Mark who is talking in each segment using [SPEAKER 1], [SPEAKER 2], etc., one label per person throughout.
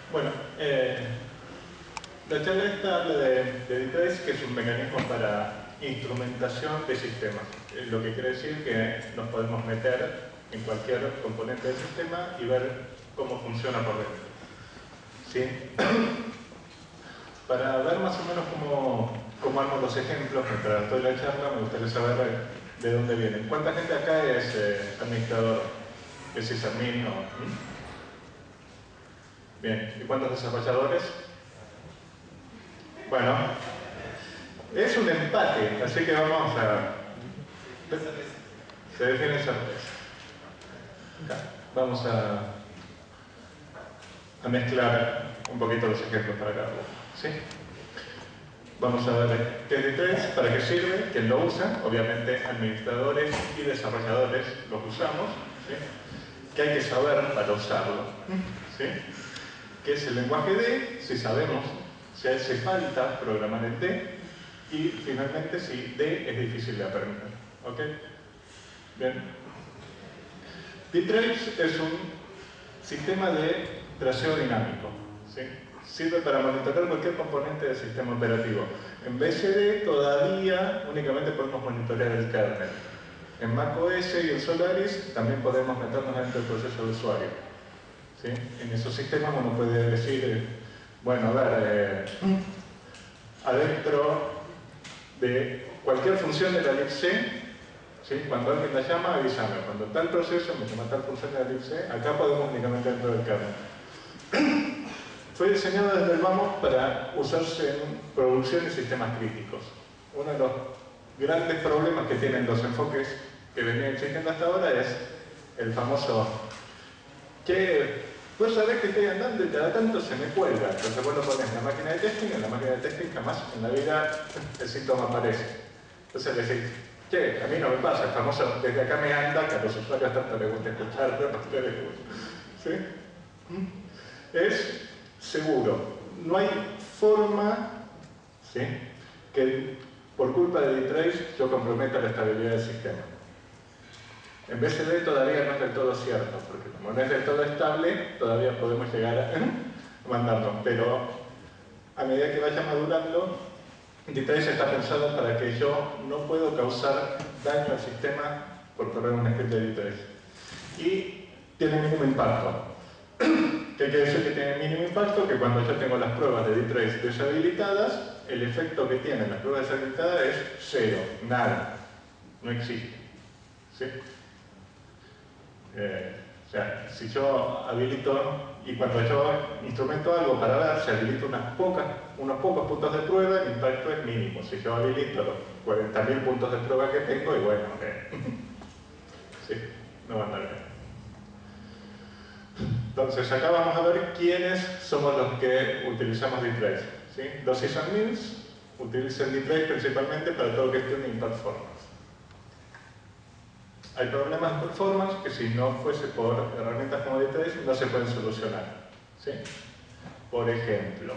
[SPEAKER 1] Bueno, la charla esta habla de D3, que es un mecanismo para instrumentación de sistemas. Lo que quiere decir que nos podemos meter en cualquier componente del sistema y ver cómo funciona por dentro. ¿Sí? Para ver más o menos cómo armo los ejemplos mientras estoy en la charla, me gustaría saber de dónde vienen. ¿Cuánta gente acá es administrador? ¿Es sysadmin o...? Bien, ¿y cuántos desarrolladores? Bueno, es un empate, así que vamos a... Se define esa vez. Vamos a mezclar un poquito los ejemplos para cada uno. ¿Sí? Vamos a ver qué es D3, para qué sirve, quién lo usa. Obviamente administradores y desarrolladores los usamos. ¿Sí? ¿Qué hay que saber para usarlo? ¿Sí? ¿Qué es el lenguaje D? Si sabemos si hace falta programar en D. Y finalmente si D es difícil de aprender. ¿Ok? Bien. D-Trace es un sistema de traceo dinámico. ¿Sí? Sirve para monitorear cualquier componente del sistema operativo. En BSD todavía únicamente podemos monitorear el kernel. En macOS y en Solaris también podemos meternos dentro del proceso de usuario. ¿Sí? En esos sistemas uno puede decir, bueno, a ver, adentro de cualquier función de la libc, ¿sí? Cuando alguien la llama, avísame. Cuando tal proceso me llama tal función de la libc, acá podemos únicamente dentro del kernel. Fue diseñado desde el vamos para usarse en producción y sistemas críticos. Uno de los grandes problemas que tienen los enfoques que venían existiendo hasta ahora es el famoso que vos sabés que estoy andando y cada tanto se me cuelga. Entonces vos lo pones en la máquina de testing y en la máquina de testing jamás en la vida el síntoma aparece. Entonces le decís, che, a mí no me pasa, el famoso desde acá me anda, que a los usuarios tanto les gusta escuchar, pero a ustedes les gusta. ¿Sí? Es seguro. No hay forma, ¿sí?, que por culpa de D-Trace yo comprometa la estabilidad del sistema. En BSD todavía no es del todo cierto, porque como no es del todo estable, todavía podemos llegar a mandarnos. Pero a medida que vaya madurando, D-Trace está pensado para que yo no puedo causar daño al sistema por correr un script de D-Trace. Y tiene mínimo impacto. ¿Qué quiere decir que tiene mínimo impacto? Que cuando yo tengo las pruebas de D-Trace deshabilitadas, el efecto que tienen las pruebas deshabilitadas es cero, nada, no existe. ¿Sí? O sea, si yo habilito, y cuando yo instrumento algo para ver, si habilito unos pocos puntos de prueba, el impacto es mínimo. Si yo habilito los 40.000 puntos de prueba que tengo, y bueno, sí, no va a andar bien. Entonces, acá vamos a ver quiénes somos los que utilizamos D-Trace. ¿Sí? Los sysadmins utilizan D-Trace principalmente para todo lo que es tuning performance. Hay problemas de performance que si no fuese por herramientas como D-Trace no se pueden solucionar. ¿Sí? Por ejemplo,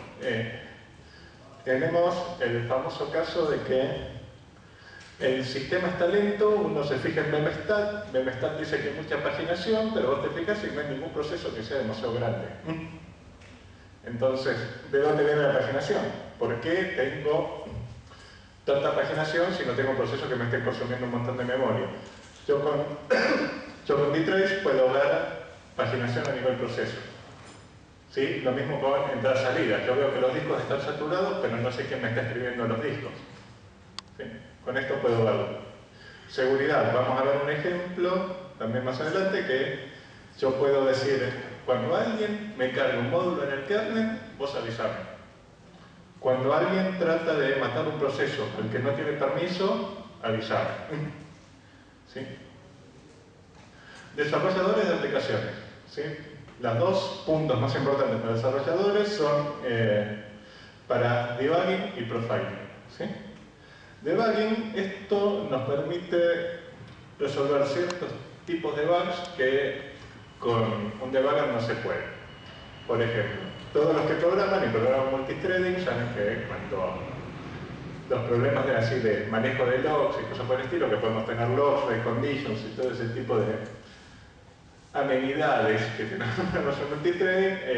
[SPEAKER 1] tenemos el famoso caso de que el sistema está lento, uno se fija en memstat, memstat dice que hay mucha paginación, pero vos te fijas y no hay ningún proceso que sea demasiado grande. Entonces, ¿de dónde viene la paginación? ¿Por qué tengo tanta paginación si no tengo un proceso que me esté consumiendo un montón de memoria? Yo con D-Trace puedo ver paginación a nivel proceso. ¿Sí? Lo mismo con entrada-salida. Yo veo que los discos están saturados, pero no sé quién me está escribiendo los discos. ¿Sí? Con esto puedo verlo. Seguridad. Vamos a ver un ejemplo también más adelante que yo puedo decir, cuando alguien me carga un módulo en el kernel, vos avisame. Cuando alguien trata de matar un proceso al que no tiene permiso, avisame. ¿Sí? Desarrolladores de aplicaciones. ¿Sí? Los dos puntos más importantes para desarrolladores son para debugging y profiling. ¿Sí? Debugging, esto nos permite resolver ciertos tipos de bugs que con un debugger no se puede. Por ejemplo, todos los que programan y programan multithreading saben que cuando los problemas de manejo de logs y cosas por el estilo, que podemos tener logs, conditions y todo ese tipo de amenidades que tenemos en multithreading,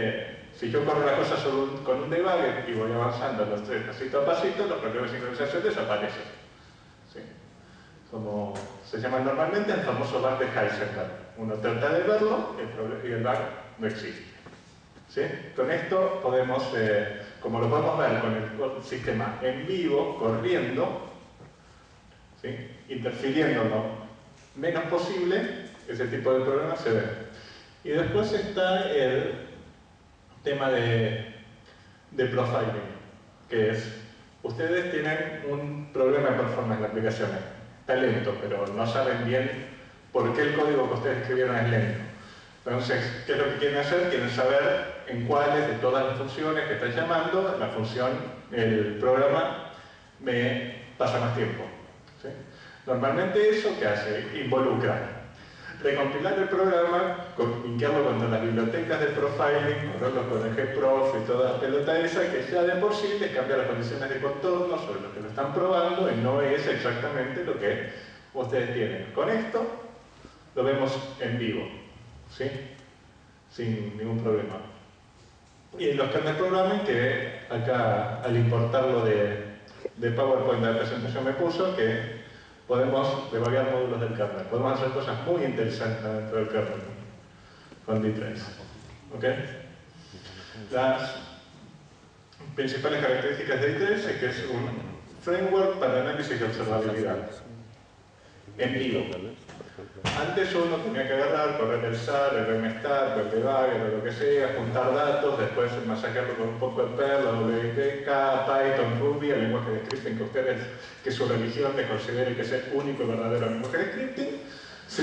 [SPEAKER 1] si yo corro la cosa con un debugger y voy avanzando los tres pasito a pasito, los problemas de sincronización desaparecen. ¿Sí? Como se llama normalmente el famoso bug de Heisenberg. Uno trata de verlo y el bug no existe. ¿Sí? Con esto podemos, como lo podemos ver con el sistema en vivo, corriendo, ¿sí? Interfiriendo lo menos posible, ese tipo de problemas se ven. Y después está el tema de profiling, que es, ustedes tienen un problema de performance en la aplicación, está lento, pero no saben bien por qué el código que ustedes escribieron es lento. Entonces, ¿qué es lo que quieren hacer? Quieren saber en cuáles de todas las funciones que están llamando, la función, el programa, me pasa más tiempo. ¿Sí? Normalmente eso, ¿qué hace? Involucra recompilar el programa, linkearlo con las bibliotecas de profiling, correrlo con el gprof y toda la pelota esa, que ya de por sí les cambia las condiciones de contorno sobre lo que lo están probando y no es exactamente lo que ustedes tienen. Con esto lo vemos en vivo, ¿sí? Sin ningún problema. Y los kernel programming, que acá al importarlo de PowerPoint la presentación me puso, que podemos debaguear módulos del kernel. Podemos hacer cosas muy interesantes dentro del kernel con D3. ¿Ok? Las principales características de D3 es que es un framework para análisis de observabilidad en vivo. Antes uno tenía que agarrar, correr el SAR, el RMSTAR, el debugger o lo que sea, juntar datos, después masacrarlo con un poco de Perl, WPK, Python, Ruby, el lenguaje de scripting que ustedes, que su religión les considere que es el único y verdadero lenguaje de scripting, ¿sí?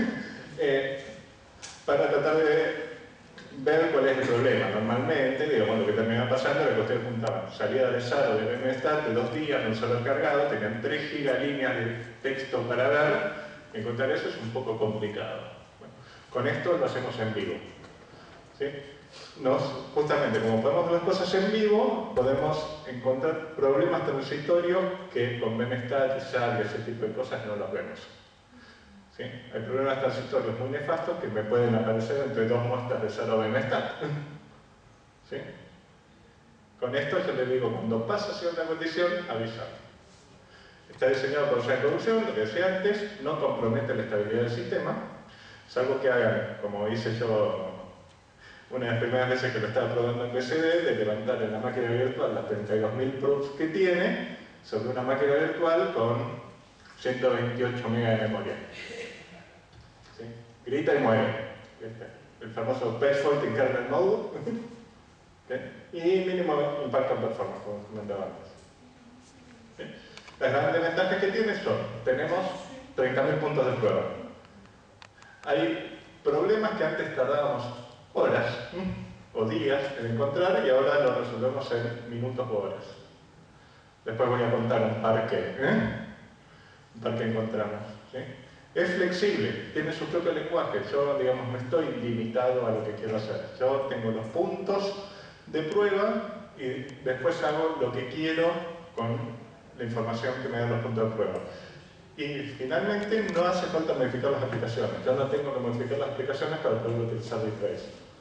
[SPEAKER 1] Para tratar de ver cuál es el problema. Normalmente, digamos, lo que terminaba pasando era que ustedes juntaban salida de SAR o de RMSTAR de 2 días de un server cargado, tenían 3 gigalíneas de texto para ver. Encontrar eso es un poco complicado. Bueno, con esto lo hacemos en vivo. ¿Sí? Justamente, como podemos ver las cosas en vivo, podemos encontrar problemas transitorios que con MemStat, SAR y ese tipo de cosas no los vemos. ¿Sí? Hay problemas transitorios muy nefastos que me pueden aparecer entre 2 muestras de SAR o MemStat. ¿Sí? Con esto yo le digo, cuando pasa hacia una condición, avisar. Está diseñado para usar en producción, lo que decía antes, no compromete la estabilidad del sistema, salvo que hagan, como hice yo una de las primeras veces que lo estaba probando en BCD, de levantar en la máquina virtual las 32.000 proofs que tiene sobre una máquina virtual con 128 MB de memoria. ¿Sí? Grita y muere. El famoso best fault in kernel mode. ¿Okay? Y mínimo impacto en performance, como comentaba antes. ¿Sí? Las grandes ventajas que tiene son, tenemos 30.000 puntos de prueba. Hay problemas que antes tardábamos horas o días en encontrar y ahora los resolvemos en minutos o horas. Después voy a contar un par que encontramos. ¿Sí? Es flexible, tiene su propio lenguaje. Yo, digamos, no estoy limitado a lo que quiero hacer. Yo tengo los puntos de prueba y después hago lo que quiero con la información que me dan los puntos de prueba. Y finalmente no hace falta modificar las aplicaciones. Yo no tengo que modificar las aplicaciones para poder utilizar D3.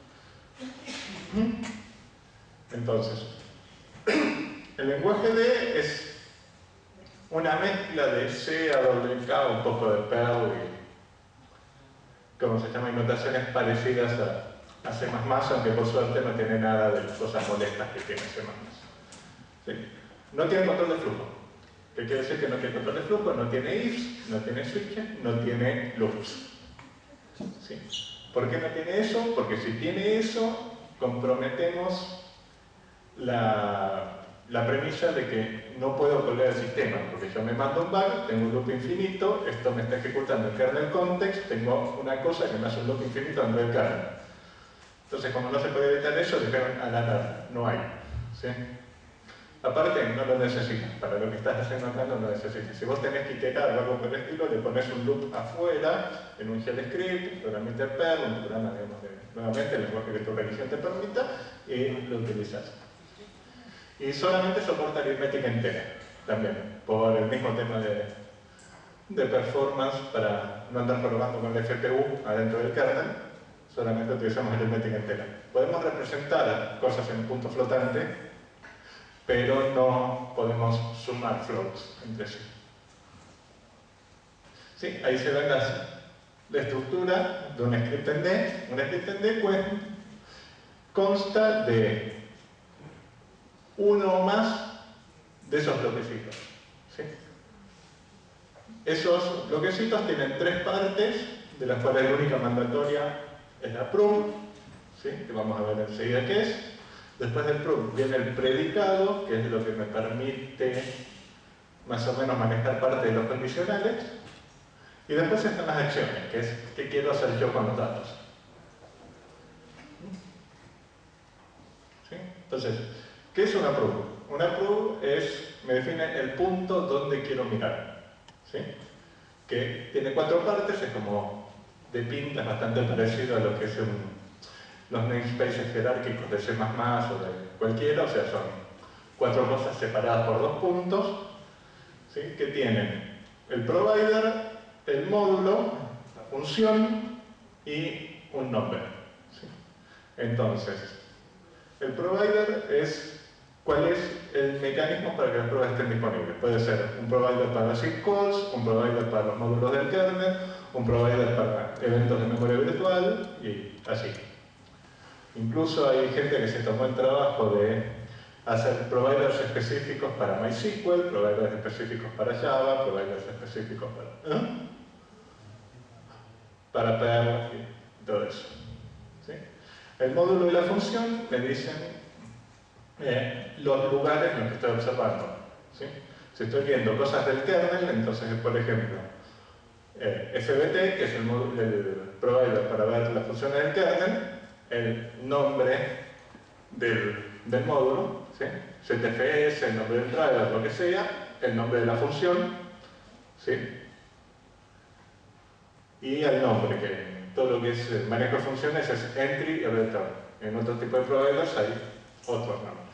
[SPEAKER 1] Entonces, el lenguaje D es una mezcla de C, AWK, un poco de Perl y, como se llama, notaciones parecidas a C++, aunque por suerte no tiene nada de las cosas molestas que tiene C++. ¿Sí? No tiene control de flujo. ¿Qué quiere decir que no tiene control de flujo? No tiene ifs, no tiene switches, no tiene loops. ¿Sí? ¿Por qué no tiene eso? Porque si tiene eso, comprometemos la premisa de que no puedo colgar el sistema, porque yo me mando un bug, tengo un loop infinito, esto me está ejecutando el kernel context, tengo una cosa que me hace un loop infinito dentro del kernel. Entonces, como no se puede evitar eso, dijeron a la nada, no hay. ¿Sí? Aparte, no lo necesitas. Para lo que estás haciendo acá no lo necesitas. Si vos tenés que iterar o algo por el estilo, le pones un loop afuera, en un shell script, un programa Interpel, un programa, digamos, nuevamente, el lenguaje que tu religión te permita, y lo utilizas. Y solamente soporta aritmética entera, también, por el mismo tema de performance, para no andar probando con el FPU adentro del kernel. solamente utilizamos aritmética entera. Podemos representar cosas en punto flotante, pero no podemos sumar floats entre sí. ¿Sí? Ahí se ve la estructura de un script en D. Un script en D consta de uno o más de esos bloquecitos. ¿Sí? Esos bloquecitos tienen tres partes, de las cuales la única mandatoria es la proof, ¿sí? Que vamos a ver enseguida qué es. Después del proof viene el predicado, que es lo que me permite más o menos manejar parte de los condicionales. Y después están las acciones, que es qué quiero hacer yo con los datos. ¿Sí? Entonces, ¿qué es una proof? Una proof me define el punto donde quiero mirar. ¿Sí? Que tiene cuatro partes, es como de pinta, es bastante parecido a lo que es los namespaces jerárquicos de C++ o de cualquiera, o sea, son cuatro cosas separadas por dos puntos, ¿sí? Que tienen el provider, el módulo, la función y un nombre. ¿Sí? Entonces, el provider es cuál es el mecanismo para que las pruebas estén disponibles. Puede ser un provider para las syscalls, un provider para los módulos del kernel, un provider para eventos de memoria virtual y así. Incluso hay gente que se tomó el trabajo de hacer providers específicos para MySQL, providers específicos para Java, providers específicos para Perl y todo eso. ¿Sí? El módulo y la función me dicen los lugares en los que estoy observando. ¿Sí? Si estoy viendo cosas del kernel, entonces, por ejemplo, FBT, que es el provider para ver las funciones del kernel, el nombre del módulo, ¿sí? ZFS, el nombre del driver, lo que sea, el nombre de la función, ¿sí? Y el nombre, que todo lo que es el manejo de funciones es entry y return. En otro tipo de providers hay otros nombres.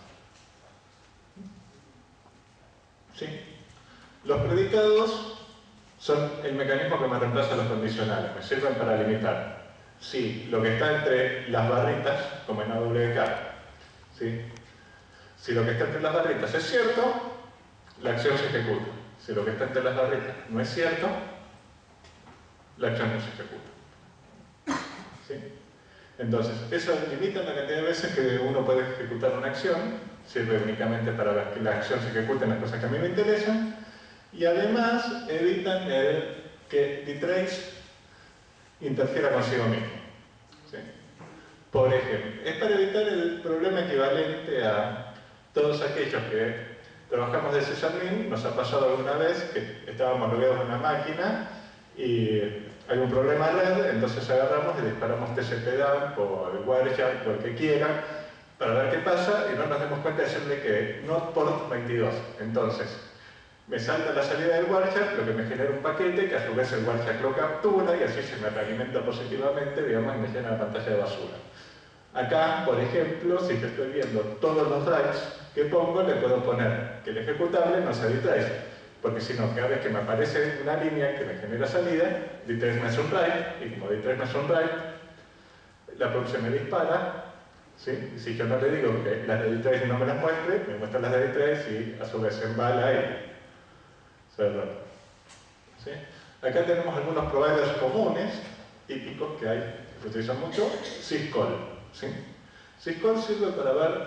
[SPEAKER 1] ¿Sí? Los predicados son el mecanismo que me reemplaza los condicionales, me sirven para limitar. Si lo que está entre las barritas, como en AWK, ¿sí? Si lo que está entre las barritas es cierto, la acción se ejecuta. Si lo que está entre las barritas no es cierto, la acción no se ejecuta. ¿Sí? Entonces, eso limita la cantidad de veces que uno puede ejecutar una acción, sirve únicamente para que la acción se ejecute en las cosas que a mí me interesan, y además evitan que dtrace interfiera consigo mismo. ¿Sí? Por ejemplo, es para evitar el problema equivalente a todos aquellos que trabajamos de sysadmin. Nos ha pasado alguna vez que estábamos logueados en una máquina y hay un problema de red, entonces agarramos y disparamos TCP/dump o el Wireshark o el que quiera para ver qué pasa y no nos demos cuenta de decirle que not port 22. Entonces, me salta la salida del Wireshark, lo que me genera un paquete que a su vez el Wireshark lo captura y así se me realimenta positivamente, digamos, y me llena la pantalla de basura. Acá, por ejemplo, si yo estoy viendo todos los writes que pongo, le puedo poner que el ejecutable no sea dtrace, porque si no, cada vez que me aparece una línea que me genera salida, dtrace me hace un write, y como dtrace me hace un write, la producción me dispara. ¿Sí? Si yo no le digo que las de dtrace no me las muestre, me muestra las de dtrace y a su vez se embala y se derrota. ¿Sí? Acá tenemos algunos providers comunes, típicos que hay, que se utilizan mucho. Syscall. ¿Sí? Syscall sirve para ver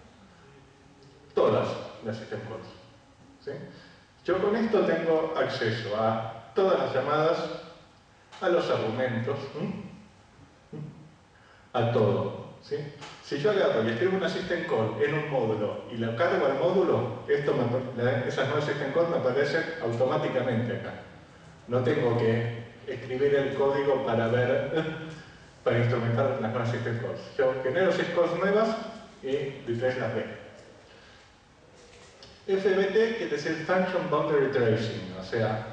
[SPEAKER 1] todas las system calls. ¿Sí? Yo con esto tengo acceso a todas las llamadas, a los argumentos, a todo. ¿Sí? Si yo agarro y escribo una system call en un módulo y la cargo al módulo, esas nuevas system calls me aparecen automáticamente acá. No tengo que escribir el código para para instrumentar las nuevas system calls. Yo genero system calls nuevas y dtrace las ve. FBT quiere decir Function Boundary Tracing, o sea,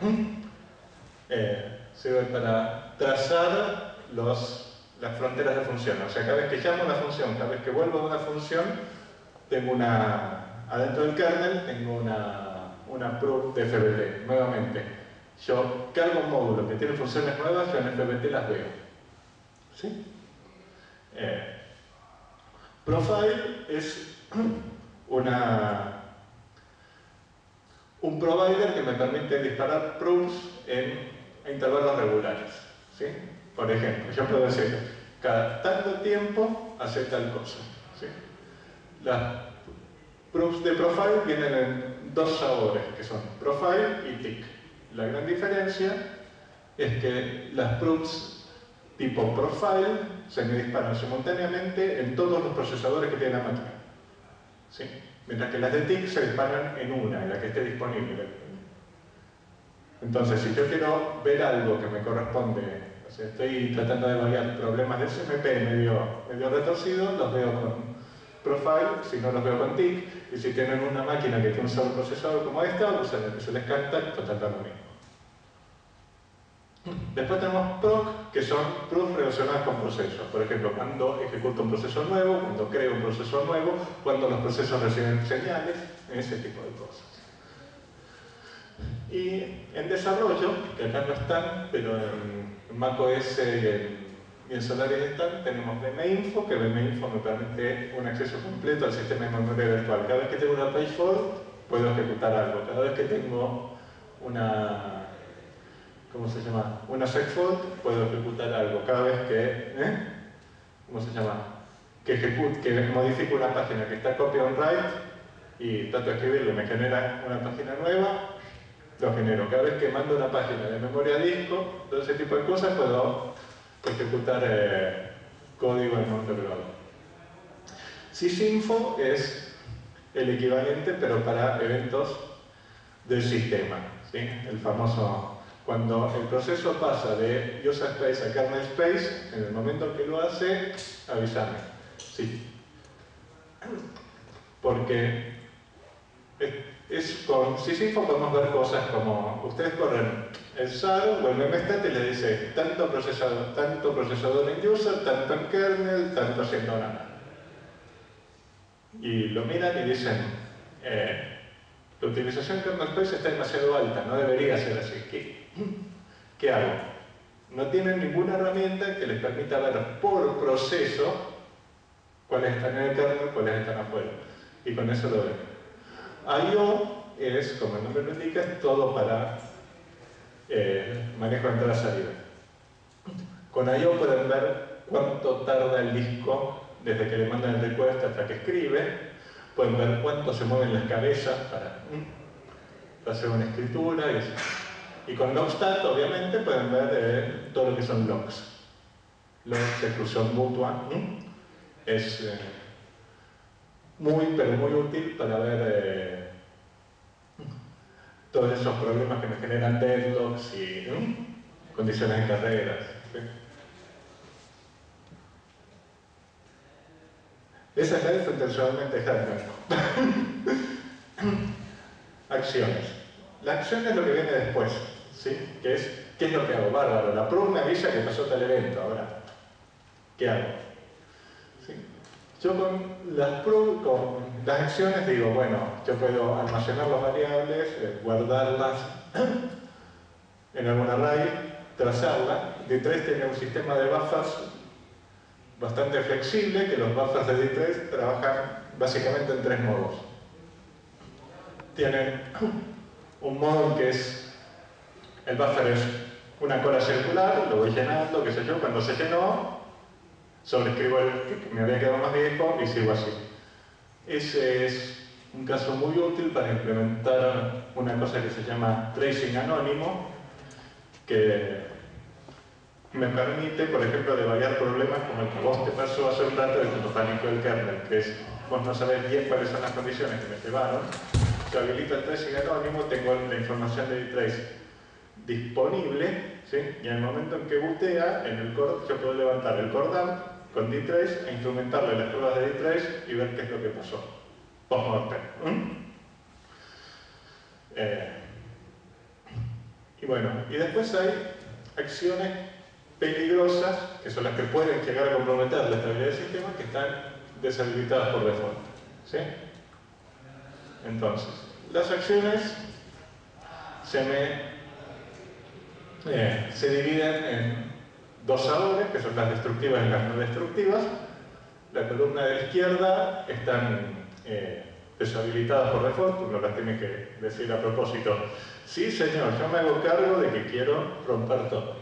[SPEAKER 1] sirve para trazar las fronteras de función. O sea, cada vez que llamo una función, cada vez que vuelvo a una función, tengo adentro del kernel tengo una proof de FBT. Nuevamente, yo cargo un módulo que tiene funciones nuevas, yo en FBT las veo. ¿Sí? Profile es un provider que me permite disparar proofs a intervalos regulares, ¿sí? Por ejemplo, yo puedo decir, cada tanto tiempo hace tal cosa, ¿sí? Las proofs de profile vienen en dos sabores, que son profile y tick. La gran diferencia es que las proofs tipo profile se me disparan simultáneamente en todos los procesadores que tiene la máquina, ¿sí? Mientras que las de tick se disparan en una, en la que esté disponible. Entonces, si yo quiero ver algo que me corresponde, o sea, estoy tratando de variar problemas del CMP medio retorcidos, los veo con profile, si no los veo con tick, y si tienen una máquina que tiene un solo procesador como esta, usan el que se les canta y tratan lo mismo. Después tenemos proc, que son proofs relacionadas con procesos. Por ejemplo, cuando ejecuto un proceso nuevo, cuando creo un proceso nuevo, cuando los procesos reciben señales, ese tipo de cosas. Y en desarrollo, que acá no están, pero en macOS y en Solaris están, tenemos BMInfo, que BMInfo me permite un acceso completo al sistema de memoria virtual. Cada vez que tengo una page fault, puedo ejecutar algo. Cada vez que tengo una... ¿cómo se llama? Una segfault, puedo ejecutar algo. Cada vez que... ¿cómo se llama? Que modifico una página que está copy on write y trato de escribirlo y me genera una página nueva, lo genero. Cada vez que mando una página de memoria a disco, todo ese tipo de cosas, puedo ejecutar código en momento que lo hago. sysinfo es el equivalente, pero para eventos del sistema, ¿sí? El famoso... Cuando el proceso pasa de user space a kernel space, en el momento que lo hace, avísame. Sí. Porque con sysinfo podemos ver cosas como ustedes corren el SAR o el memstat y le dice tanto procesador en user, tanto en kernel, tanto haciendo nada. Y lo miran y dicen la utilización de kernel space está demasiado alta, no debería ser así. ¿Qué hago? No tienen ninguna herramienta que les permita ver por proceso cuáles están en el kernel, cuáles están afuera. Y con eso lo ven. I/O es, como el nombre lo indica, es todo para manejo de entrada y salida. Con I/O pueden ver cuánto tarda el disco desde que le mandan el request hasta que escribe. Pueden ver cuánto se mueven las cabezas para hacer una escritura y así. Y con logstat, obviamente, pueden ver todo lo que son logs. Logs de exclusión mutua. Es pero muy útil para ver todos esos problemas que me generan deadlocks y condiciones de carreras. ¿Sí? Esa es intencionalmente hardware. Acciones. La acción es lo que viene después, ¿sí? ¿Qué es lo que hago? Bárbaro, la proof me avisa que pasó tal evento, ahora, ¿qué hago? ¿Sí? Yo con las acciones digo, bueno, yo puedo almacenar las variables, guardarlas en algún array, trazarla. D3 tiene un sistema de buffers bastante flexible, que los buffers de D3 trabajan básicamente en tres modos. Tienen un modo que es, el buffer es una cola circular, lo voy llenando, qué sé yo, cuando se llenó, sobrescribo el que me había quedado más viejo y sigo así. Ese es un caso muy útil para implementar una cosa que se llama tracing anónimo, que me permite, por ejemplo, debagar problemas como el que vos te pasó hace un rato de cuando pánico del kernel, que es, vos no sabés bien cuáles son las condiciones que me llevaron. Yo habilito el tracing anónimo, tengo la información de D-Trace disponible, ¿sí? Y en el momento en que bootea, en el core, yo puedo levantar el core dump con D-Trace e instrumentarle las pruebas de D-Trace y ver qué es lo que pasó post-mortem. Y bueno, y después hay acciones peligrosas, que son las que pueden llegar a comprometer la estabilidad del sistema, que están deshabilitadas por default, ¿sí? Entonces, las acciones se dividen dos sabores, que son las destructivas y las no destructivas. La columna de la izquierda están deshabilitadas por default, uno las tiene que decir a propósito. Sí, señor, yo me hago cargo de que quiero romper todo.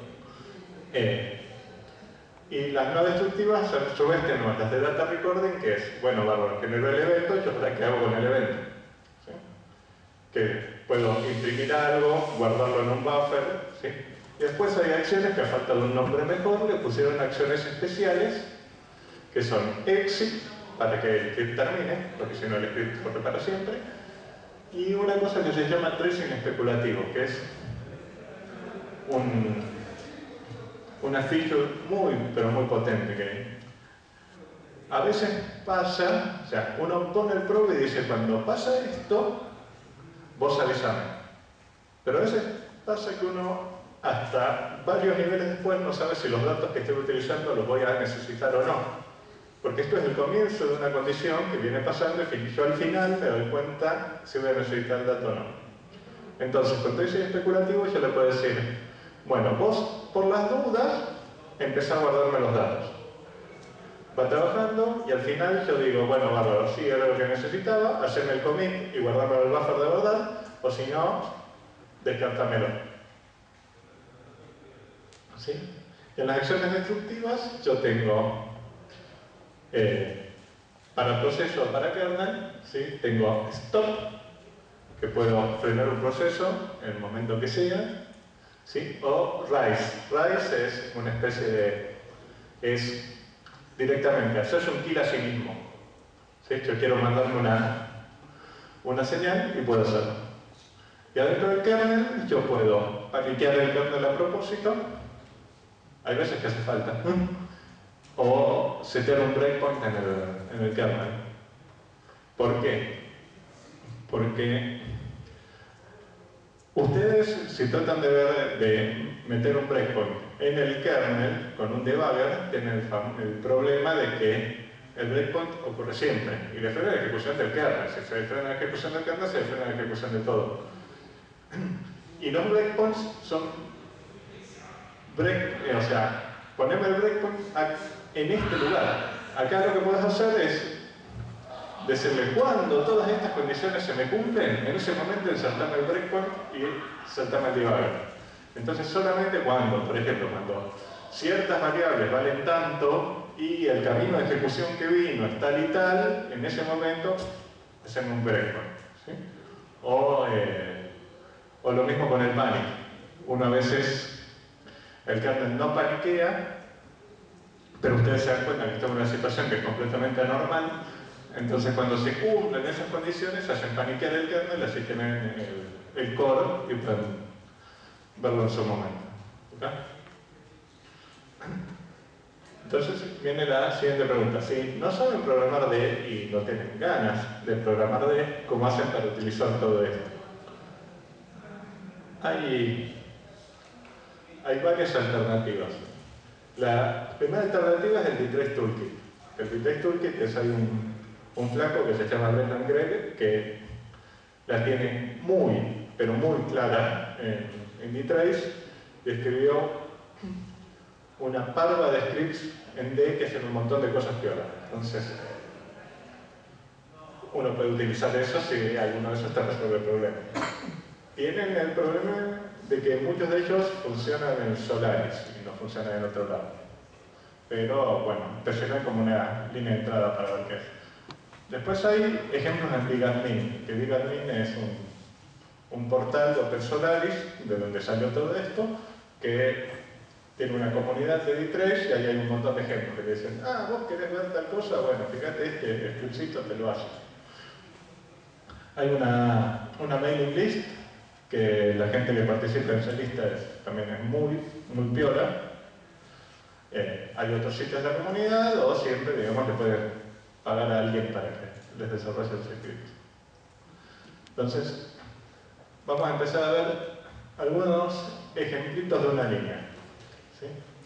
[SPEAKER 1] Y las no destructivas son a su vez tenemos las de data recording, que es, bueno, bárbaro, genero el evento, yo ahora qué hago con el evento. ¿Sí? Que puedo imprimir algo, guardarlo en un buffer, ¿sí? Y después hay acciones que a falta de un nombre mejor le pusieron acciones especiales, que son exit, para que el script termine, porque si no el script corre para siempre, y una cosa que se llama tracing especulativo, que es una feature muy, pero muy potente, que a veces pasa, o sea, uno pone el probe y dice, cuando pasa esto, vos avisame. Pero a veces pasa que uno, hasta varios niveles después, no sabe si los datos que estoy utilizando los voy a necesitar o no. Porque esto es el comienzo de una condición que viene pasando y que yo al final me doy cuenta si voy a necesitar el dato o no. Entonces, con tracing especulativo yo le puedo decir, bueno, vos por las dudas empezá a guardarme los datos. Va trabajando y al final yo digo, bueno, bárbaro, sí, era lo que necesitaba, hacerme el commit y guardarme el buffer de verdad, o si no, descartámelo. ¿Sí? En las acciones destructivas yo tengo para proceso o para kernel, ¿sí? Tengo stop, que puedo frenar un proceso en el momento que sea, ¿sí? O rise. Rise es una especie de... es directamente hacerse un kill a sí mismo. ¿Sí? Yo quiero mandarme una señal y puedo hacerlo. Y adentro del kernel yo puedo paniquear el kernel a propósito. Hay veces que hace falta. O setear un breakpoint en el kernel. ¿Por qué? Porque ustedes, si tratan de meter un breakpoint en el kernel con un debugger, tienen el problema de que el breakpoint ocurre siempre y le frena la ejecución del kernel. Si se frena la ejecución del kernel, se frena la ejecución de todo. Y los breakpoints son o sea, poneme el breakpoint en este lugar. Acá lo que puedes hacer es decirle cuando todas estas condiciones se me cumplen, en ese momento insertarme el breakpoint y saltarme el debugger. Entonces solamente cuando, por ejemplo, cuando ciertas variables valen tanto y el camino de ejecución que vino es tal y tal, en ese momento hacemos un breakpoint. ¿Sí? O lo mismo con el panic. Uno a veces el kernel no paniquea, pero ustedes se dan cuenta que está en una situación que es completamente anormal. Entonces cuando se cumplen esas condiciones hacen paniquear el kernel, así tienen el core y pueden verlo en su momento. ¿Okay? Entonces viene la siguiente pregunta. Si no saben programar D y no tienen ganas de programar D, ¿cómo hacen para utilizar todo esto? Hay varias alternativas. La primera alternativa es el D-Trace Toolkit. El D-Trace Toolkit es un flaco que se llama Brendan Gregg, que la tiene muy, pero muy clara en D-Trace, y escribió una parva de scripts en D que hacen un montón de cosas peores. Entonces, uno puede utilizar eso si alguno de esos te resuelve el problema. Tienen el problema de que muchos de ellos funcionan en Solaris y no funcionan en otro lado. Pero bueno, te sirve como una línea de entrada para ver qué es. Después hay ejemplos en DigAdmin, que DigAdmin es un portal de Open Solaris, de donde salió todo esto, que tiene una comunidad de D3 y ahí hay un montón de ejemplos que te dicen, ah, vos querés ver tal cosa, bueno, fíjate, este scriptcito te lo hace. Hay una mailing list que la gente que participa en esa lista también es muy piola. Hay otros sitios de la comunidad o siempre, digamos, le pueden pagar a alguien para que les desarrolle el script. Entonces, vamos a empezar a ver algunos ejemplitos de una línea. ¿Sí?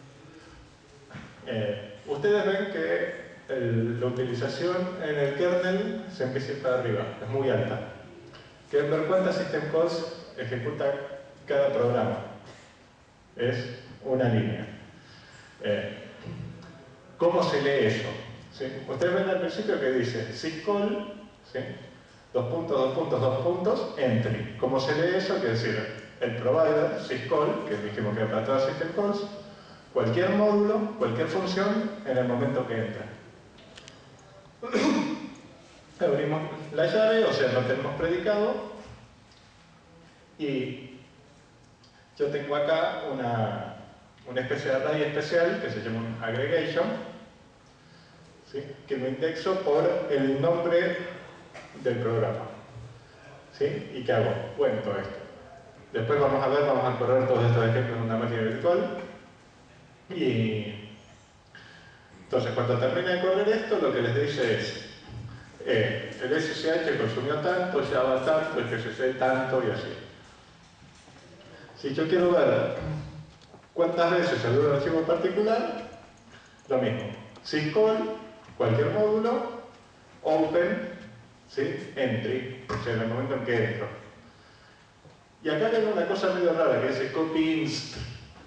[SPEAKER 1] Ustedes ven que la utilización en el kernel se empieza a ir para arriba, es muy alta. Quieren ver cuántas system calls ejecuta cada programa. Es una línea. ¿Cómo se lee eso? ¿Sí? Ustedes ven al principio que dice syscall, ¿sí? Dos puntos, entry. ¿Cómo se lee eso? Quiere decir, el provider, syscall, que dijimos que era para todas system calls, cualquier módulo, cualquier función, en el momento que entra. Abrimos la llave, o sea, no tenemos predicado, y yo tengo acá una especie de array especial que se llama un aggregation, ¿sí? Que lo indexo por el nombre del programa, ¿sí? ¿Y qué hago? Cuento esto. Después vamos a correr todos estos ejemplos en una máquina virtual. Y entonces, cuando termine de correr esto, lo que les dice es el SSH consumió tanto, Java tanto, el GCC tanto y así. Si yo quiero ver cuántas veces se abrió un archivo en particular, lo mismo. Syscall, cualquier módulo, open, ¿sí? Entry, o sea, en el momento en que entro. Y acá hay una cosa medio rara que dice copy inst.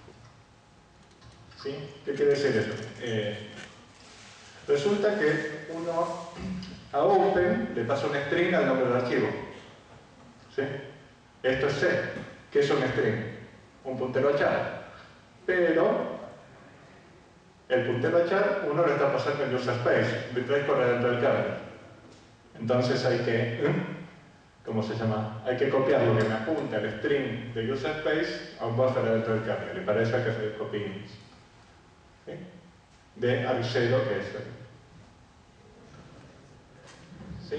[SPEAKER 1] ¿Sí? ¿Qué quiere decir eso? Resulta que uno a open le pasa un string al nombre del archivo. ¿Sí? Esto es C. ¿Qué es un string? Un puntero a char. Pero el puntero a char uno lo está pasando en user space. Detrás corre dentro del kernel. Entonces hay que, ¿cómo se llama? Hay que copiar lo que me apunta el string de user space a un buffer dentro del kernel. Y para eso hay que hacer el copy inst. ¿Sí? De arg0, que es ¿sí?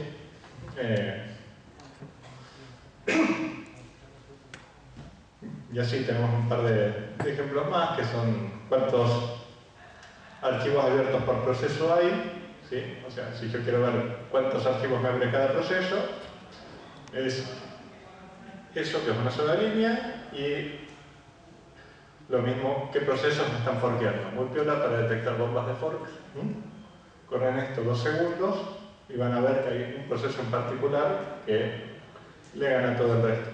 [SPEAKER 1] Y así tenemos un par de ejemplos más, que son cuántos archivos abiertos por proceso hay, ¿sí? O sea, si yo quiero ver cuántos archivos me abre cada proceso, es eso, que es una sola línea, y lo mismo, qué procesos me están forkeando. Muy piola para detectar bombas de forks. Corren esto 2 segundos y van a ver que hay un proceso en particular que le gana todo el resto.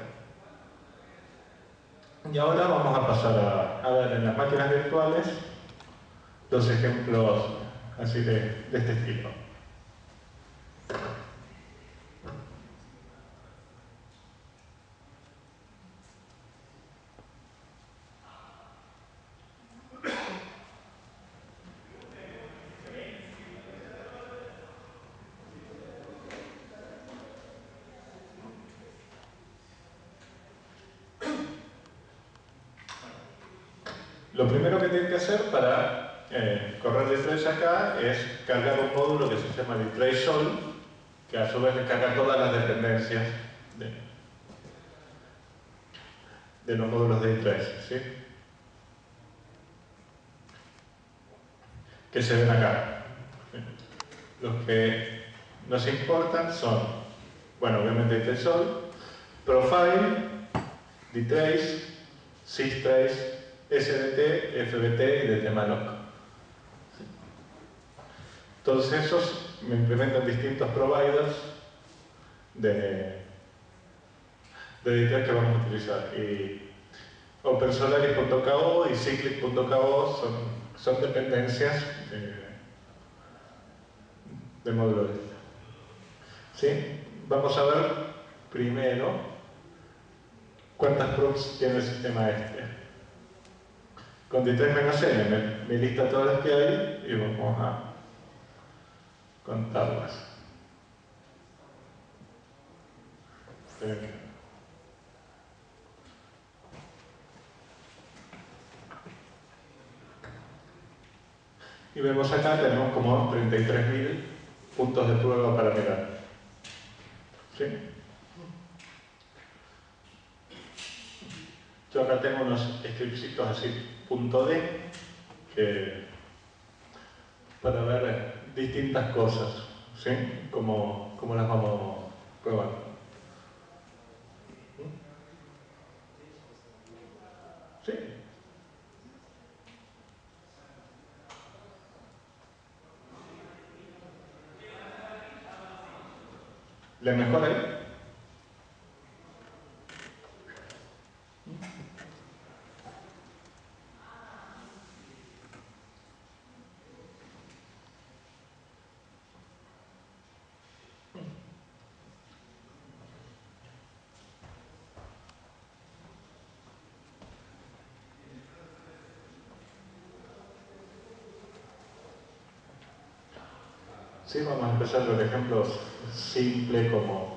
[SPEAKER 1] Y ahora vamos a pasar a ver en las máquinas virtuales dos ejemplos así de este estilo. Lo primero que tienen que hacer para correr Display acá es cargar un módulo que se llama Display Sol, que a su vez le carga todas las dependencias de los módulos de Display, ¿sí? Que se ven acá. Los que nos importan son, bueno, obviamente Display Sol, Profile, dtrace, systrace, SDT, FBT y DTmalloc. Todos esos me implementan distintos providers de details que vamos a utilizar. Y OpenSolaris.ko y Cyclic.ko son dependencias de módulo de data. ¿Sí? Vamos a ver primero cuántas props tiene el sistema este. Con D3-N me lista todas las que hay y vamos a contarlas. Y vemos acá, tenemos como 33.000 puntos de prueba para mirar. ¿Sí? Yo acá tengo unos scriptsitos así, .d, que para ver distintas cosas, ¿sí? Como las vamos probando. ¿Sí? ¿Le mejora ahí? ¿Sí? Vamos a empezar con ejemplos simples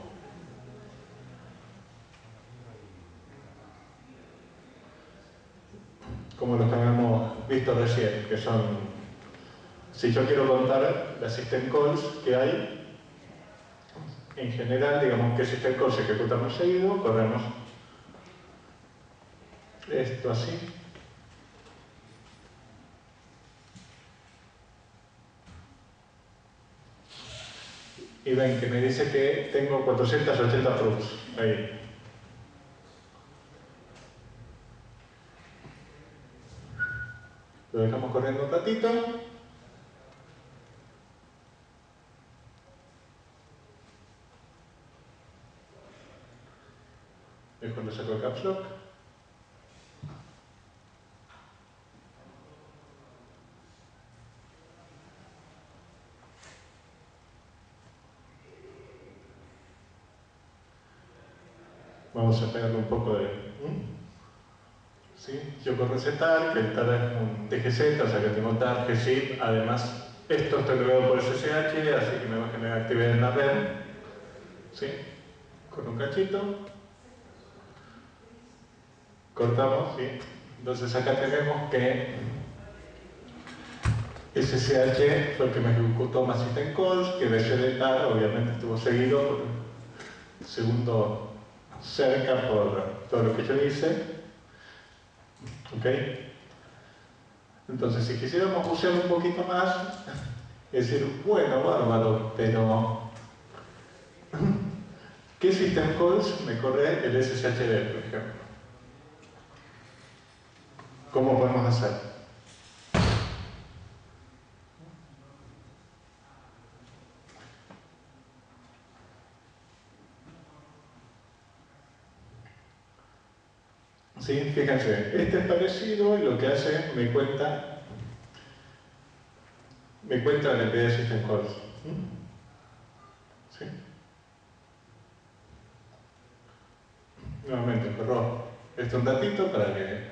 [SPEAKER 1] como los que habíamos visto recién, que son, si yo quiero contar las system calls que hay, en general, digamos que system calls se ejecutan muy seguido, corremos esto así. Y ven que me dice que tengo 480 proofs ahí. Lo dejamos corriendo un ratito. Es cuando saco el caps lock. Vamos a pegarle un poco de... ¿sí? Yo corro ese tar, que el tar es un DGZ, o sea que tengo tar, gzip, además esto está creado por SSH, así que me va a generar actividad en la red. ¿Sí? Con un cachito. Cortamos, ¿sí? Entonces acá tenemos que SSH fue el que me ejecutó más system calls, que de tar obviamente estuvo seguido por el segundo cerca por todo lo que yo hice. ¿Ok? Entonces, si quisiéramos usar un poquito más, es decir, bueno, bárbaro, pero ¿qué system calls me corre el SSHD, por ejemplo? ¿Cómo podemos hacer? ¿Sí? Fíjense, este es parecido y lo que hace me cuenta la IP de system calls. ¿Sí? Nuevamente, corro esto un datito para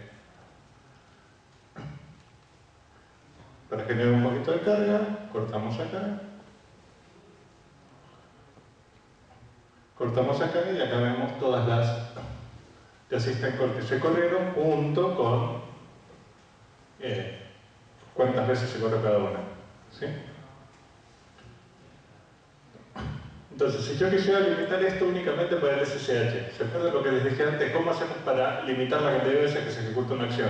[SPEAKER 1] generar un poquito de carga, cortamos acá. Cortamos acá y acá vemos todas las system calls que se corrieron junto con cuántas veces se corre cada una. ¿Sí? Entonces, si yo quisiera limitar esto únicamente para el SSH, ¿se acuerdan lo que les dije antes? ¿Cómo hacemos para limitar la cantidad de veces que se ejecuta una acción?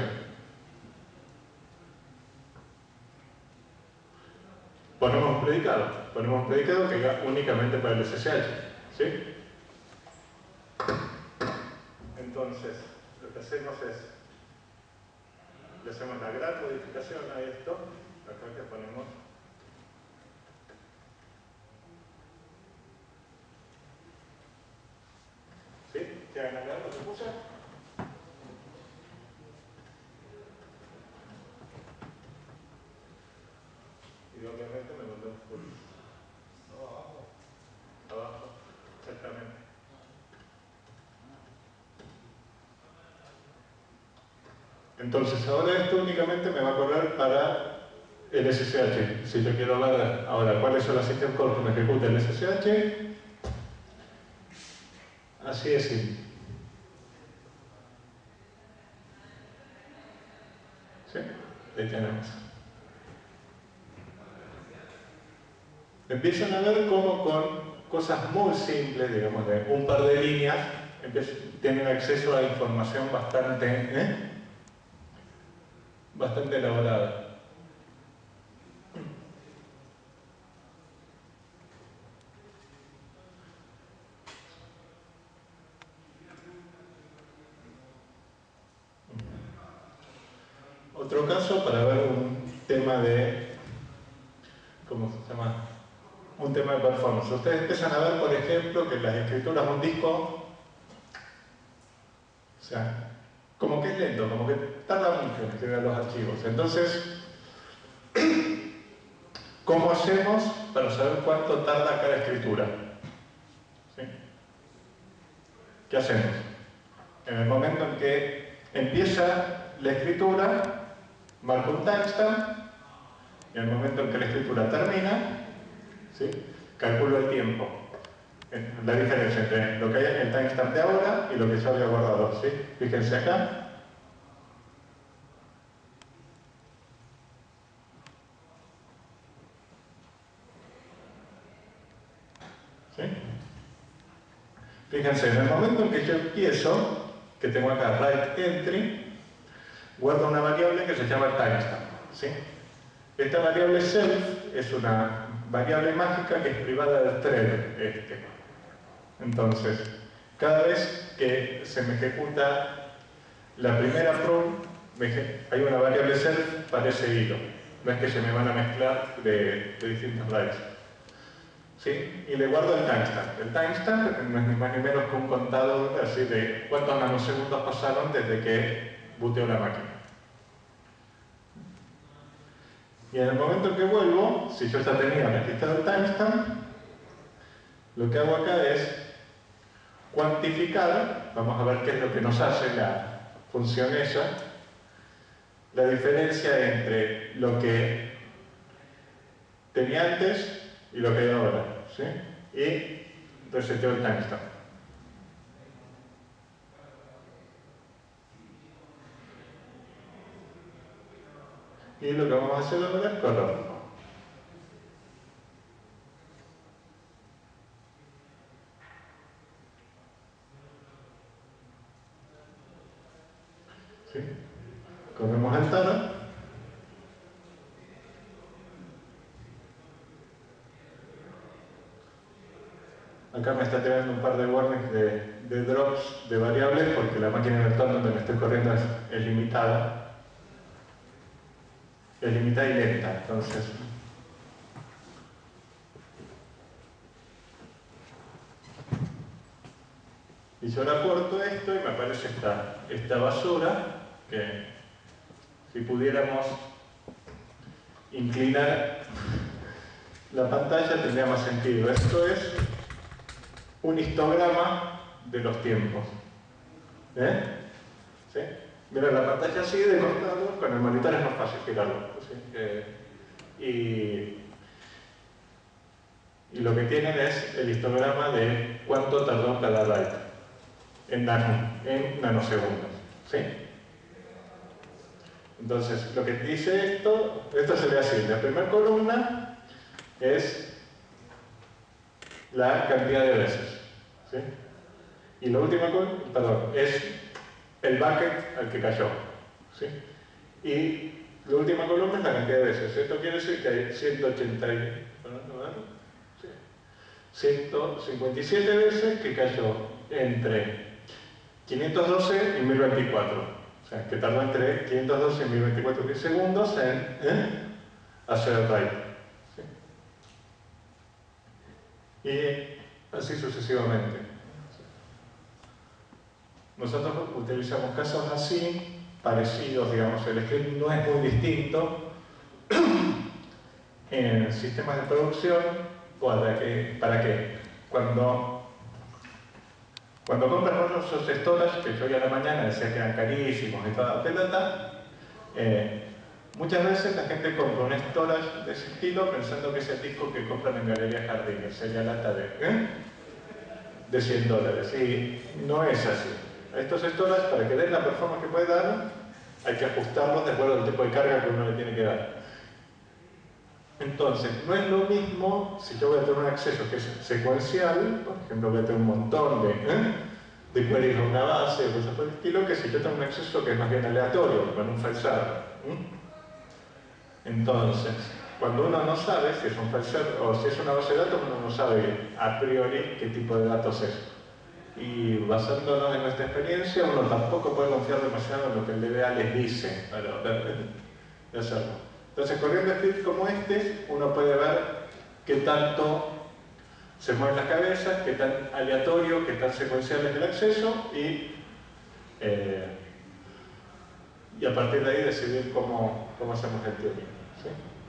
[SPEAKER 1] Ponemos un predicado que haga únicamente para el SSH. ¿Sí? Entonces, lo que hacemos es, le hacemos la gran modificación a esto, acá que ponemos ¿sí? ¿Que hagan acá lo que puse? Y obviamente me mandó un full. Abajo, exactamente. Entonces, ahora esto únicamente me va a correr para el SSH. Si yo quiero hablar ahora cuáles son las system calls que me ejecuta el SSH, así es simple. ¿Sí? Ahí tenemos. Empiezan a ver cómo con cosas muy simples, digamos, de un par de líneas, tienen acceso a información bastante elaborada. Otro caso para ver un tema de, ¿cómo se llama? Un tema de performance. Ustedes empiezan a ver, por ejemplo, que las escrituras de un disco, o sea, como que es lento, como que tarda mucho en escribir los archivos. Entonces, ¿cómo hacemos para saber cuánto tarda cada escritura? ¿Sí? ¿Qué hacemos? En el momento en que empieza la escritura, marco un timestamp, y en el momento en que la escritura termina, ¿sí? Calculo el tiempo, la diferencia entre lo que hay en el timestamp de ahora y lo que yo había guardado, ¿sí? Fíjense acá. ¿Sí? Fíjense, en el momento en que yo empiezo, que tengo acá write entry, guardo una variable que se llama timestamp, ¿sí? Esta variable self es una variable mágica que es privada del thread. Entonces, cada vez que se me ejecuta la primera from, hay una variable self para ese hilo. No es que se me van a mezclar de distintas raíces. ¿Sí? Y le guardo el timestamp. El timestamp no es ni más ni menos que un contador así de cuántos nanosegundos pasaron desde que booteó la máquina. Y en el momento en que vuelvo, si yo ya tenía registrado el timestamp, lo que hago acá es cuantificar, vamos a ver qué es lo que nos hace la función esa, la diferencia entre lo que tenía antes y lo que hay ahora, ¿sí? Y reseteo el timestamp. Y lo que vamos a hacer ahora es correrlo. ¿Sí? Corremos el Tana. Acá me está tirando un par de warnings de drops de variables porque la máquina virtual donde me estoy corriendo es limitada. Es limitada y lenta, entonces. Y yo ahora corto esto y me aparece esta basura que si pudiéramos inclinar la pantalla tendría más sentido. Esto es un histograma de los tiempos. ¿Sí? Mira la pantalla así de costado, con el monitor es más fácil girarlo. ¿Sí? Y lo que tienen es el histograma de cuánto tardó cada byte en nanosegundos. ¿Sí? Entonces, lo que dice esto se ve así. La primera columna es la cantidad de veces. ¿Sí? Y la última columna, perdón, es el bucket al que cayó. ¿Sí? Y la última columna es la cantidad de veces. Esto quiere decir que hay 157 veces que cayó entre 512 y 1024. O sea, que tardó entre 512 y 1024 segundos en hacer el write. ¿Sí? Y así sucesivamente. Nosotros utilizamos casos así, parecidos, digamos, el script no es muy distinto en sistemas de producción. ¿Para qué? Cuando compras esos storage, que yo hoy a la mañana decía que eran carísimos y toda la pelota, muchas veces la gente compra un storage de ese estilo pensando que es el disco que compran en Galería Jardín, que sería lata de $100. Y no es así. Estos storage, para que den la performance que puede dar, hay que ajustarlos de acuerdo al tipo de carga que uno le tiene que dar. Entonces, no es lo mismo si yo voy a tener un acceso que es secuencial, por ejemplo, voy a tener un montón de queries a una base o cosas por el estilo, que si yo tengo un acceso que es más bien aleatorio, con un file server. Entonces, cuando uno no sabe si es un file server o si es una base de datos, uno no sabe a priori qué tipo de datos es. Y basándonos en nuestra experiencia, uno tampoco puede confiar demasiado en lo que el DBA les dice para de hacerlo. Entonces, corriendo scripts como este, uno puede ver qué tanto se mueven las cabezas, qué tan aleatorio, qué tan secuencial es el acceso y a partir de ahí decidir cómo hacemos el teoría. ¿Sí?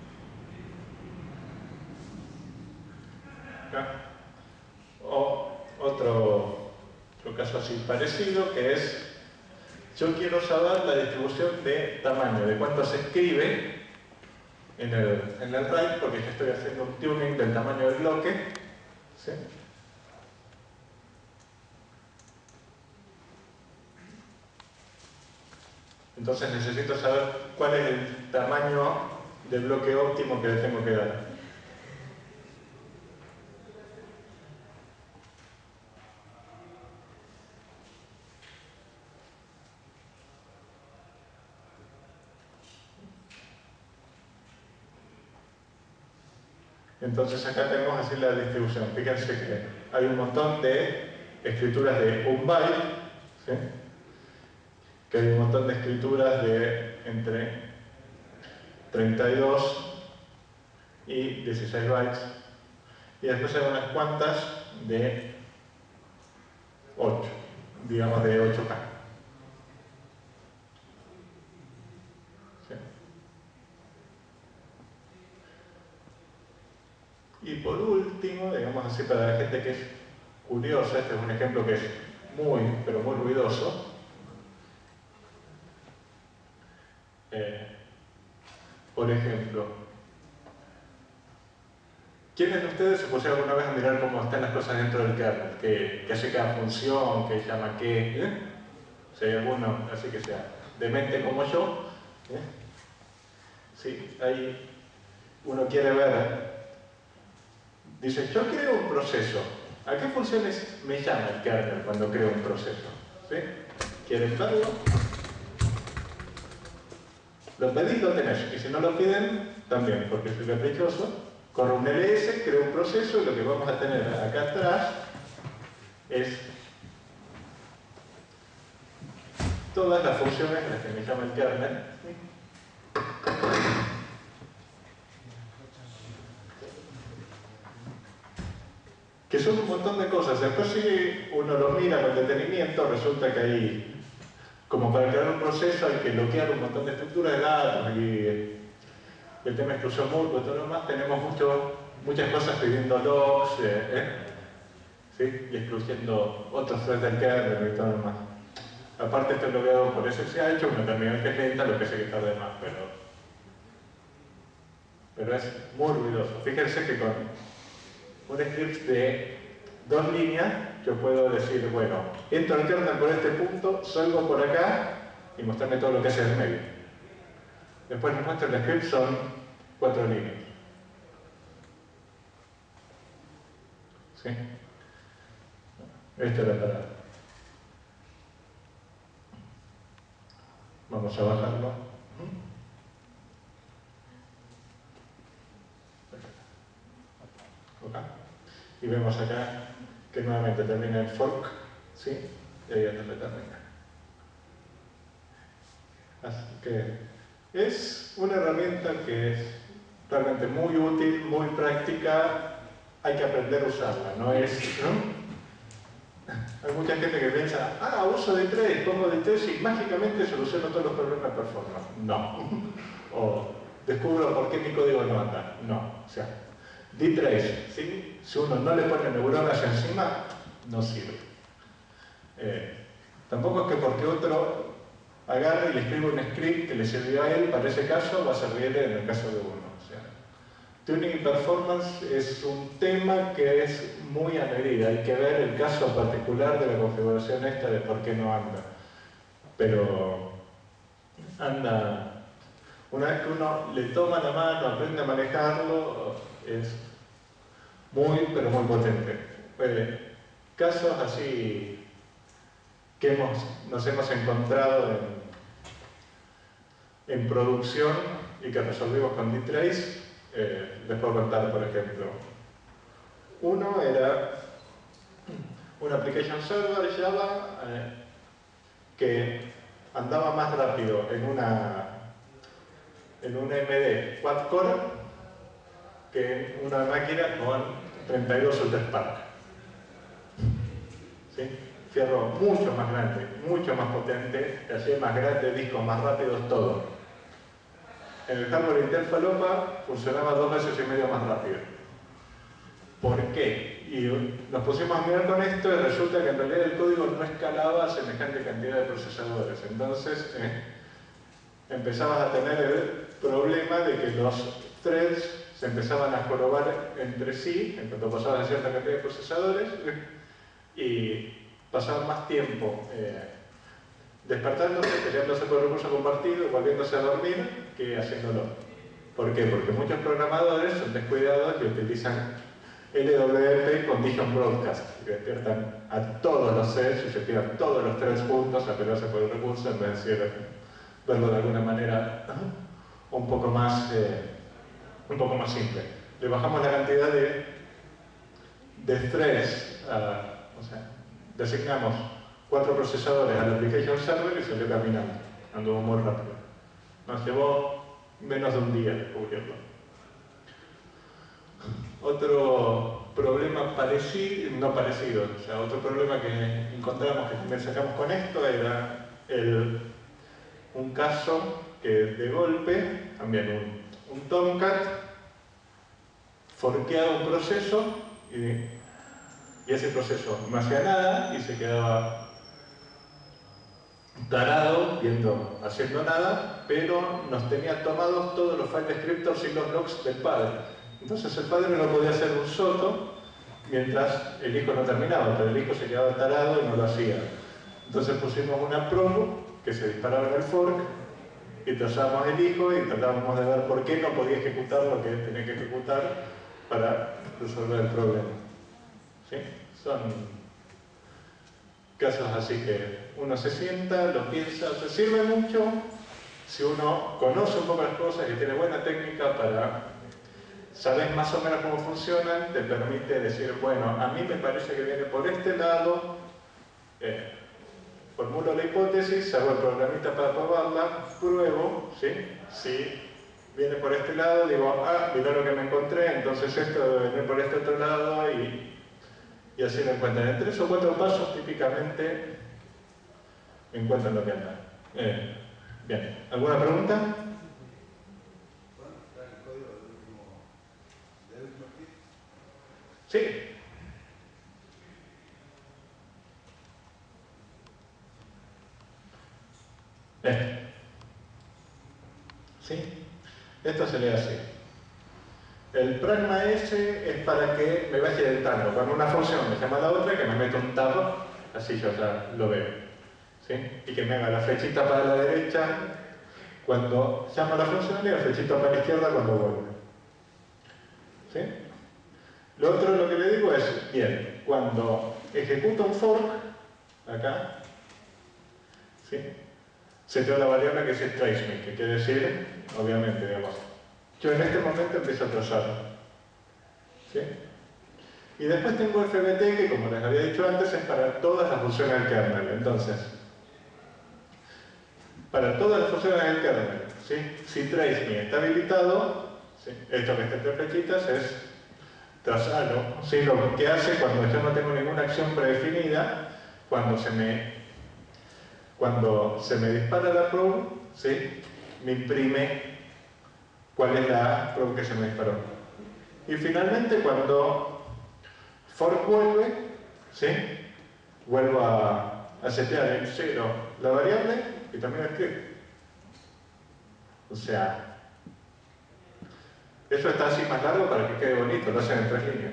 [SPEAKER 1] ¿Acá? O otro caso así parecido, que es, yo quiero saber la distribución de tamaño, de cuánto se escribe en el write porque ya estoy haciendo un tuning del tamaño del bloque. ¿Sí? Entonces necesito saber cuál es el tamaño del bloque óptimo que le tengo que dar. Entonces acá tenemos así la distribución. Fíjense que hay un montón de escrituras de 1 byte, ¿sí? Que hay un montón de escrituras de entre 32 y 16 bytes, y después hay unas cuantas de 8, digamos de 8K. ¿Sí? Y por último, digamos así, para la gente que es curiosa, este es un ejemplo que es muy, pero muy ruidoso. Por ejemplo, ¿quiénes de ustedes se pusieron alguna vez a mirar cómo están las cosas dentro del kernel? ¿Qué hace cada función? ¿Qué llama qué? Si hay alguno, así que sea demente como yo, sí, ahí uno quiere ver. Dice, yo creo un proceso. ¿A qué funciones me llama el kernel cuando creo un proceso? ¿Sí? ¿Quieren verlo? Lo pedís, lo tenés. Y si no lo piden, también, porque soy caprichoso. Corre un ls, creo un proceso, y lo que vamos a tener acá atrás es todas las funciones a las que me llama el kernel. Que son un montón de cosas. Después si uno lo mira con detenimiento, resulta que hay, como para crear un proceso, hay que bloquear un montón de estructuras de datos y el tema de exclusión mutua y todo lo demás. Tenemos muchas cosas pidiendo logs, ¿sí? Y excluyendo otros threads del kernel y todo lo demás. Aparte esto es bloqueado por SSH, una terminal que es lenta, lo que sé que tarde más, pero es muy ruidoso. Fíjense que con un script de 2 líneas, yo puedo decir, bueno, entro al kernel por este punto, salgo por acá y mostrarme todo lo que hace en el medio. Después les muestro el script, son 4 líneas. ¿Sí? Esto era para... Vamos a bajarlo. Okay. Y vemos acá que nuevamente termina en fork, ¿sí? Y ahí es donde termina. Así que es una herramienta que es realmente muy útil, muy práctica, hay que aprender a usarla, ¿no? Hay mucha gente que piensa, uso D3, pongo D3 y mágicamente soluciono todos los problemas de performance. No. O descubro por qué mi código no anda. No. O sea, D3, ¿sí? Si uno no le pone neuronas encima, no sirve. Tampoco es que porque otro agarre y le escriba un script que le sirvió a él, para ese caso va a servirle en el caso de uno. O sea, tuning y performance es un tema que es muy a medida. Hay que ver el caso particular de la configuración esta de por qué no anda. Pero anda... Una vez que uno le toma la mano, aprende a manejarlo, es muy, pero muy potente. Casos así que nos hemos encontrado en producción y que resolvimos con D-Trace, les puedo contar, por ejemplo. Uno era un application server Java que andaba más rápido en un AMD quad-core que en una máquina con 32 UltraSpark. ¿Sí? Fierro mucho más grande, mucho más potente, que hacía más grande, discos más rápidos, todo. En el hardware Intel Falopa funcionaba 2 veces y medio más rápido. ¿Por qué? Y nos pusimos a mirar con esto y resulta que en realidad el código no escalaba a semejante cantidad de procesadores. Entonces empezabas a tener el problema de que los threads se empezaban a jorobar entre sí, en cuanto pasaban a cierta cantidad de procesadores, y pasaban más tiempo despertándose, peleándose por el recurso compartido, volviéndose a dormir, que haciéndolo. ¿Por qué? Porque muchos programadores son descuidados y utilizan LWP Condition Broadcast, que despiertan a todos los threads y se tiran todos los threads juntos a pelearse por el recurso en vez de verlo de alguna manera un poco más simple. Le bajamos la cantidad de threads, o sea, designamos 4 procesadores al application server y salió caminando, anduvo muy rápido. Nos llevó menos de un día descubrirlo. Otro problema parecido, no parecido, o sea, otro problema que encontramos que también sacamos con esto era un caso que de golpe, también un Tomcat, forqueaba un proceso y ese proceso no hacía nada y se quedaba tarado, haciendo nada, pero nos tenía tomados todos los file descriptors y los logs del padre. Entonces el padre no podía hacer un soto mientras el hijo no terminaba, pero el hijo se quedaba tarado y no lo hacía. Entonces pusimos una probe que se disparaba en el fork y trazábamos el hijo y tratábamos de ver por qué no podía ejecutar lo que tenía que ejecutar para resolver el problema. ¿Sí? Son casos así que uno se sienta, lo piensa, se sirve mucho si uno conoce un poco las cosas y tiene buena técnica para saber más o menos cómo funcionan, te permite decir, bueno, a mí me parece que viene por este lado, formulo la hipótesis, hago el programita para probarla, pruebo, ¿sí? Si viene por este lado, digo, mirá lo que me encontré, entonces esto debe venir por este otro lado y así lo encuentran. En 3 o 4 pasos típicamente encuentran lo que andan. Bien, ¿alguna pregunta?
[SPEAKER 2] ¿Pueden mostrar el código del último clip?
[SPEAKER 1] Sí. ¿Sí? Esto se lee así. El pragma S es para que me vaya editando. Cuando una función me llama a la otra, que me meta un tab, así yo ya lo veo. ¿Sí? Y que me haga la flechita para la derecha cuando llama a la función y la flechita para la izquierda cuando vuelve. ¿Sí? Lo otro lo que le digo es, bien, cuando ejecuto un fork, acá, ¿sí? Se te da la variable que es traceMe, que quiere decir, obviamente, digamos, yo en este momento empiezo a trazar. ¿Sí? Y después tengo FBT, que como les había dicho antes, es para todas las funciones del kernel. Entonces, para todas las funciones del kernel, ¿sí? Si traceMe está habilitado, ¿sí? Esto que está entre flechitas es trazarlo. ¿Sí? Lo que hace cuando yo no tengo ninguna acción predefinida, cuando se me dispara la probe, ¿sí? Me imprime cuál es la probe que se me disparó. Y finalmente, cuando fork vuelve, ¿sí? Vuelvo a setear en 0 la variable y también el script. O sea, eso está así más largo para que quede bonito, lo hacen en 3 líneas.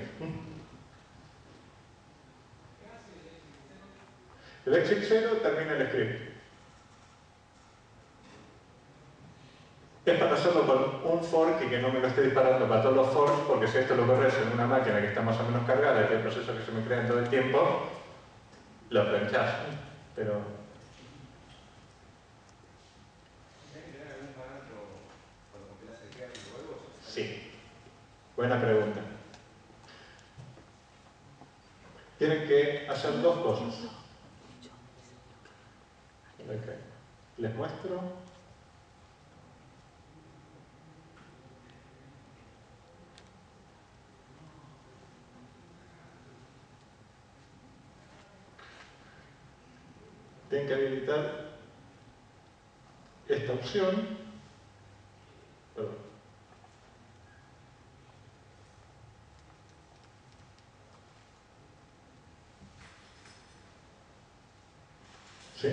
[SPEAKER 1] El exit 0 termina el script. Es para hacerlo con un fork y que no me lo esté disparando para todos los forks, porque si esto lo corres en una máquina que está más o menos cargada, que el proceso que se me crea en todo el tiempo, lo planchás. Pero...
[SPEAKER 2] ¿Tiene que tener algún parámetro cuando compilás el kernel luego?
[SPEAKER 1] Sí. Buena pregunta. Tienen que hacer 2 cosas. Okay. Les muestro. Tienen que habilitar esta opción. Perdón. ¿Sí?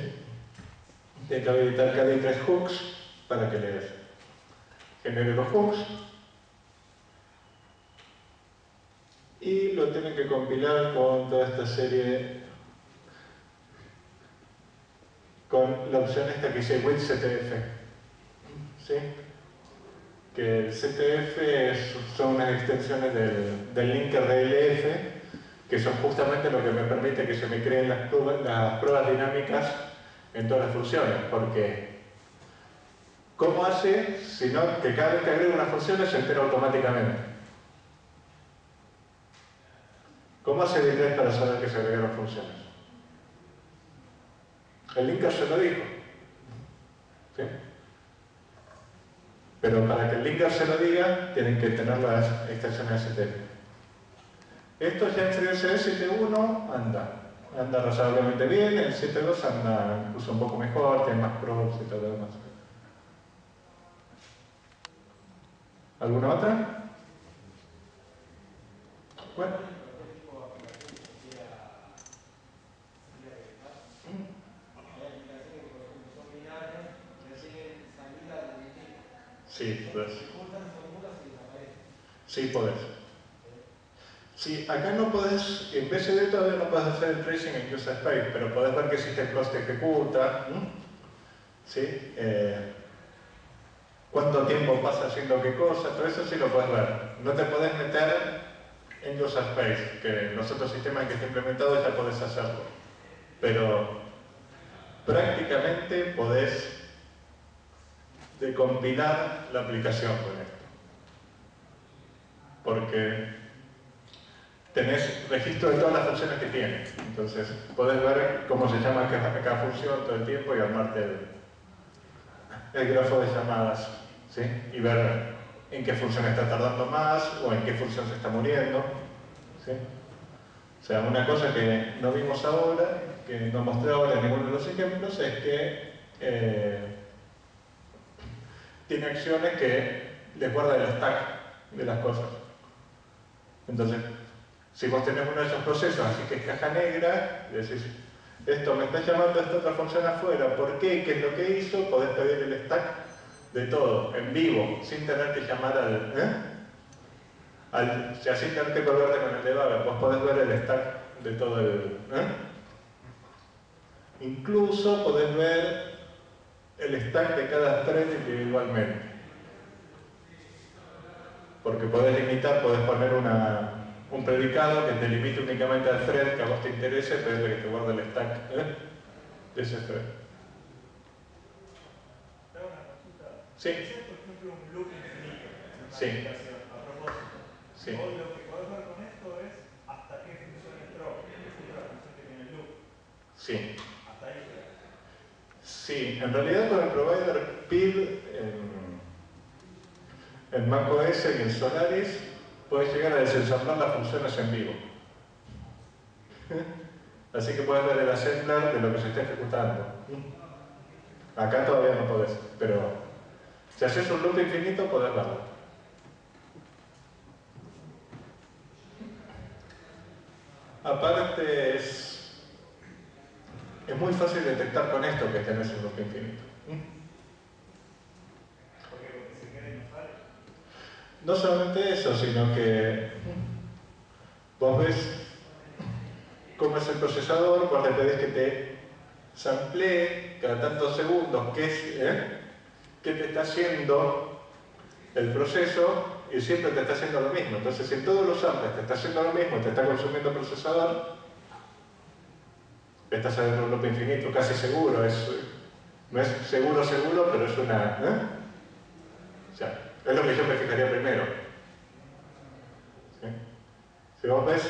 [SPEAKER 1] Tienen que habilitar cada 3 hooks para que les genere los hooks. lo tienen que compilar con toda esta serie, con la opción esta que dice with CTF, ¿sí? Que el CTF son unas extensiones del linker DLF, que son justamente lo que me permite que se me creen las pruebas dinámicas en todas las funciones, porque ¿cómo hace si no que cada vez que agrego una función se entera automáticamente? ¿Cómo hace Bitrate para saber que se agregaron funciones? El linker se lo dijo, ¿sí? Pero para que el linker se lo diga, tienen que tener las extensiones STF. Esto ya en FreeBSD 7.1 anda razonablemente bien, el 7.2 anda incluso un poco mejor, tiene más props y todo lo demás. ¿Alguna otra? Bueno. Sí, podés. Sí, podés. Sí, acá no podés, en BSD todavía no podés hacer el tracing en user space, pero podés ver qué system cost ejecuta, ¿sí? Cuánto tiempo pasa haciendo qué cosa, todo eso sí lo podés ver. No te podés meter en user space, que los otros sistemas que está implementado ya podés hacerlo. Pero prácticamente podés decompilar la aplicación con esto. Porque tenés registro de todas las funciones que tiene. Entonces, podés ver cómo se llama cada función todo el tiempo y armarte el grafo de llamadas, ¿sí? Y ver en qué función está tardando más o en qué función se está muriendo, ¿sí? O sea, una cosa que no vimos ahora, que no mostré ahora en ninguno de los ejemplos, es que tiene acciones que les guarda el stack de las cosas. Entonces, si vos tenés uno de esos procesos, así que es caja negra, y decís, esto me está llamando a esta otra función afuera, ¿por qué? ¿Qué es lo que hizo? Podés pedir el stack de todo, en vivo, sin tener que llamar o sea, sin tener que colgarte con el debugger. Vos podés ver el stack de todo el... Incluso podés ver el stack de cada thread individualmente. Porque podés limitar, podés poner un predicado que te limite únicamente al thread que a vos te interese, pedirle que te guarde el stack de ese thread.
[SPEAKER 3] Te hago una consulta.
[SPEAKER 1] Sí.
[SPEAKER 3] Ese es, por ejemplo, un loop infinito en una
[SPEAKER 1] Sí.
[SPEAKER 3] aplicación, a propósito.
[SPEAKER 1] Sí.
[SPEAKER 3] Vos lo que podés ver con esto es hasta qué función entró, qué ejecuta la función que tiene el loop.
[SPEAKER 1] Sí.
[SPEAKER 3] Hasta ahí llega.
[SPEAKER 1] Sí, en realidad con el provider PID en macOS y en Solaris puedes llegar a desensamblar las funciones en vivo. Así que puedes ver el assembler de lo que se está ejecutando. Acá todavía no podés, pero si haces un loop infinito podés verlo. Aparte es muy fácil detectar con esto que tenés un loop infinito.
[SPEAKER 3] ¿Por qué? Porque se queda y no sale.
[SPEAKER 1] No solamente eso, sino que vos ves cómo es el procesador, vos le pedís que te samplee cada tantos segundos qué te está haciendo el proceso y siempre te está haciendo lo mismo. Entonces, si en todos los samples te está haciendo lo mismo, te está consumiendo el procesador, estás haciendo un loop infinito, casi seguro. No es seguro, pero es una... O sea, es lo que yo me fijaría primero. ¿Sí? Si vos ves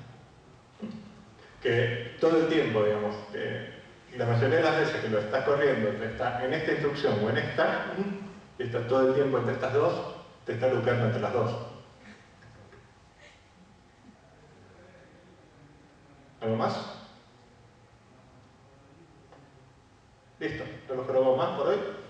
[SPEAKER 1] que todo el tiempo, digamos, que la mayoría de las veces que lo estás corriendo, está en esta instrucción o en esta, y está todo el tiempo entre estas dos, te está lucrando entre las dos. ¿Algo más? Listo, no lo probamos más por hoy.